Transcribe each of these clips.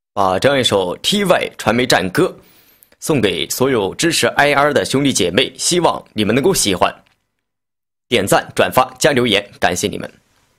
把这样一首 TY 传媒战歌送给所有支持 IR 的兄弟姐妹，希望你们能够喜欢。点赞、转发、加留言，感谢你们。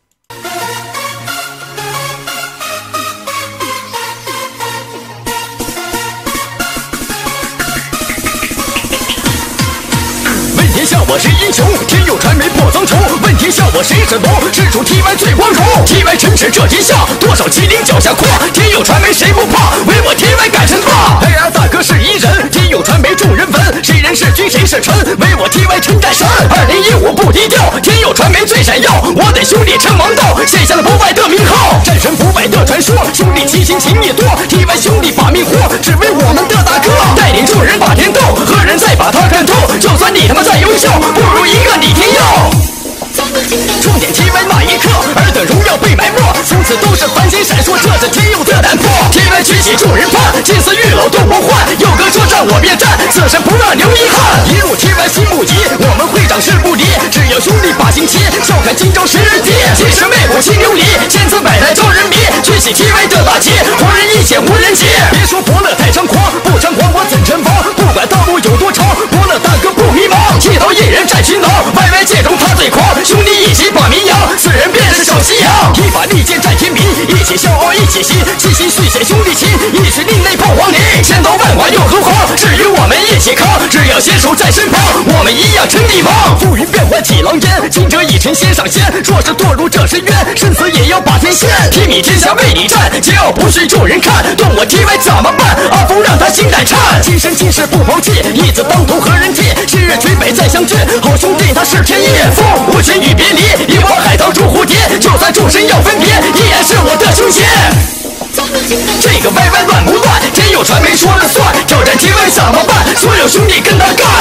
问天下我是英雄，天佑传媒破苍穹。问天下我谁是龙，是主 TY 最光荣。TY 臣耻这天下，多少麒麟脚下跨。天佑传媒谁不怕？唯我 TY 敢称霸。IR 大哥是一人，天佑传媒众人闻。谁人是君谁是臣，唯我 TY 称战神。2015不低调，天佑传媒最闪耀。我等兄弟称王道，写下了不败的名号。战神不败的传说，兄弟齐心情谊多。TY 兄弟把命活，只为我们的大哥。带领众人把天斗，何人再把他看透？就算你他妈再优秀，不如一个李天佑。重点 TY 那一刻，尔等荣耀被埋没，从此都是繁星闪烁，这是天佑的胆魄。TY 举起众人盼，金丝玉楼都不换。有哥说战我便战，此生不让留遗憾。一入 TY 心不移，我们会长势不离。只要兄弟把心齐，笑看今朝时日敌。几十妹母亲流离，千次百来招人迷。举起 TY 的大旗，活人一血无人劫。别说伯乐太猖狂，不猖狂我怎称王？不管道路有多长，伯乐大哥不迷茫。一刀一人战群狼，YY 界中他最狂。兄弟一起把名扬，此人便是小西洋。一把利剑战天明，一起笑傲一起行，齐心续写兄弟情，一时令内炮皇陵。千刀万剐又何妨？至于我们一起扛，只要携手在身旁，我们一样称帝王。浮云变幻起狼烟，清者已成先上仙。若是堕入这深渊，生死也要把天掀。披靡天下为你战，桀骜不许众人看。动我 TY 怎么办？阿峰让他心胆颤。今生今世不抛弃，义字当头何人替？昔日垂北再相聚，好兄弟他是天意。风无情与别离，一往海棠逐蝴蝶。就算众生要分别，依然是我的兄姐。这个YY乱不乱？天佑传媒说了算。挑战 TY 怎么办？所有兄弟跟他干。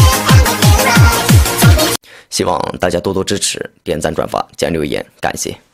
希望大家多多支持，点赞、转发、加留言，感谢。